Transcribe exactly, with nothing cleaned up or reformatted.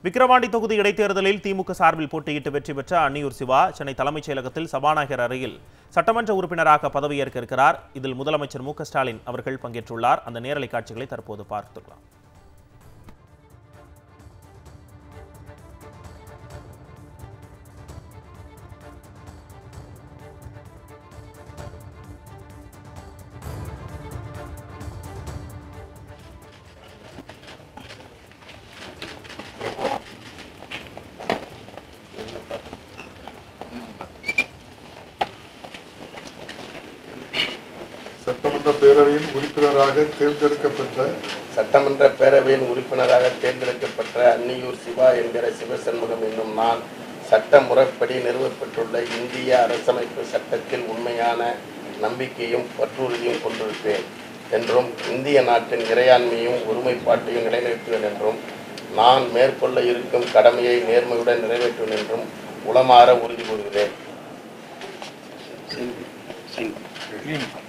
விக்கிரவாண்டி தொகுதி இடைத்தேர்தலில் திமுக சார்பில் போட்டியிட்டு வெற்றி பெற்ற அன்னியூர் சிவா சென்னை தலைமைச் செயலகத்தில் சபாநாயகர் அறையில் சட்டமன்ற உறுப்பினராக பதவியேற்க இருக்கிறார். இதில் முதலமைச்சர் மு க ஸ்டாலின் அவர்கள் பங்கேற்றுள்ளார். அந்த நேரலை காட்சிகளை தற்போது பார்த்துக்கலாம். சட்டமன்ற பேரவையின் உறுப்பினராக தேர்ந்தெடுக்கப்பட்ட சட்டமன்ற பேரவையின் உறுப்பினராக தேர்ந்தெடுக்கப்பட்ட அன்னியூர் சிவா என்கிற சிவசண்முகம் என்னும் நான் சட்ட முறைப்படி நிறுவப்பட்டுள்ள இந்திய அரசமைப்பு சட்டத்தில் உண்மையான நம்பிக்கையும் பற்றுறுதியும் கொண்டிருப்பேன் என்றும் இந்திய நாட்டின் இறையாண்மையும் ஒருமைப்பாட்டையும் நிலைநிறுத்துவேன் என்றும் நான் மேற்கொள்ள இருக்கும் கடமையை நேர்மையுடன் நிறைவேற்றுவேன் என்றும் உளமாற உறுதி கூறுகிறேன்.